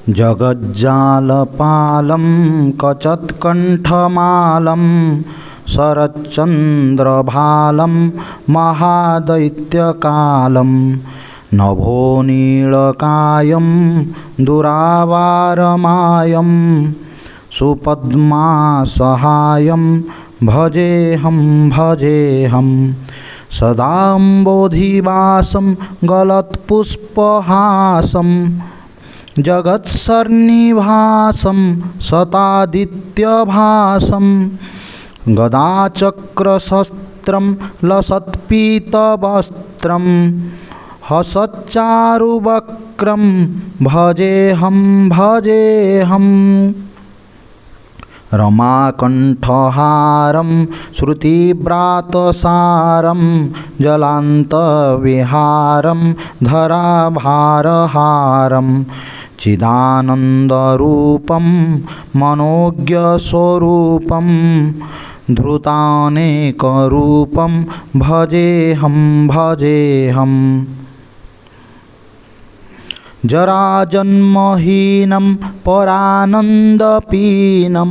जगज्जालपालं कचत्कण्ठमालं शरच्चन्द्रभालं महादैत्यकालं नभोनीलकायं दुरावारमायं सुपद्मासहायं भजेऽहं सदाम्बोधिवासं गलत्पुष्पहासं जगत्सन्निभासं शतादित्यभासं गदाचक्रशस्त्रं लसत्पीतवस्त्रं हसच्चारुवक्त्रं भजेऽहं रमाकण्ठहारं श्रुतिव्रातसारं जलान्तविहारं धराभारहारं चिदानन्दरूपं मनोज्ञस्वरूपं धृतानेकरूपं भजेऽहं जराजन्महीनं परानन्दपीनं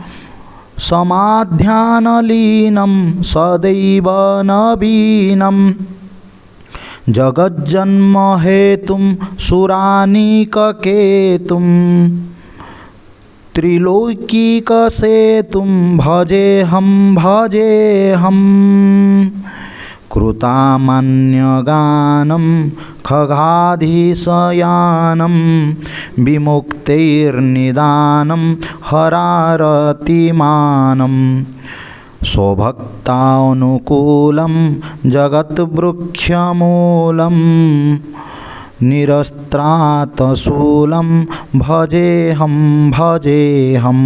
समाध्यानलीनं सदैव नवीनं जगज्जन्महेतुं सुरानीककेतुं त्रिलोकीकसेतुं भजेऽहं कृतामान्यगानं खगाधीशयानं विमुक्तैर्निदानं हरारतिमानं स्वभक्तानुकूलं जगद्वृक्षमूलं निरस्त्रातशूलं भजेऽहं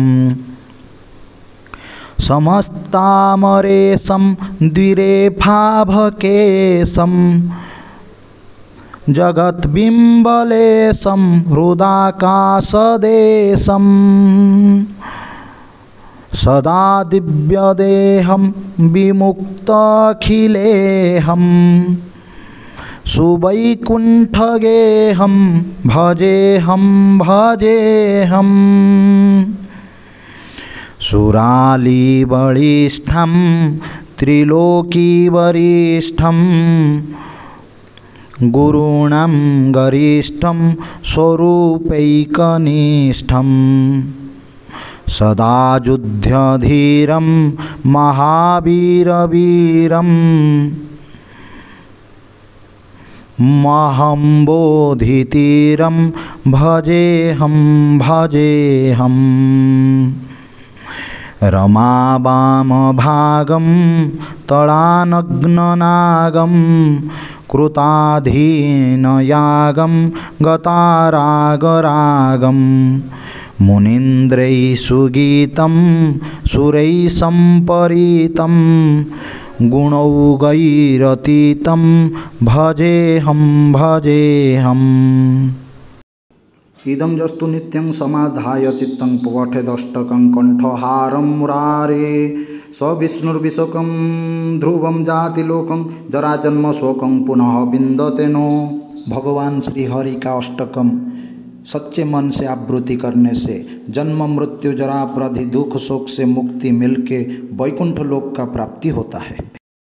समस्तामरेशं द्विरेफाभकेशं जगद्बिम्बलेशं हृदाकाशदेशं सदा दिव्यदेहं विमुक्ताखिलेऽहं सुवैकुण्ठगेहं भजेऽहं सुरालीबलिष्ठं त्रिलोकीवरिष्ठं गुरूणां गरिष्ठं स्वरूपैकनिष्ठं सदा युध्यधीरं महावीरवीरं महम्बोधितीरं भजेऽहं रमावामभागं तडानग्ननागं कृताधीनयागं गतारागरागं मुनीन्द्रैः सुगीतं सुरैः सम्परीतं गुणौघैरतीतं भजेऽहं इदं जस्तु नित्यं समाधाय चित्तं पठेदष्टकं कंठहारं मुरारे स विष्णुर्विशोकं ध्रुवं जातिलोकं जराजन्मशोकं पुनः विन्दते नो। भगवान श्री हरि का अष्टकम सच्चे मन से आवृत्ति करने से जन्म मृत्यु जरा प्रधि दुख शोक से मुक्ति मिलके वैकुंठ लोक का प्राप्ति होता है।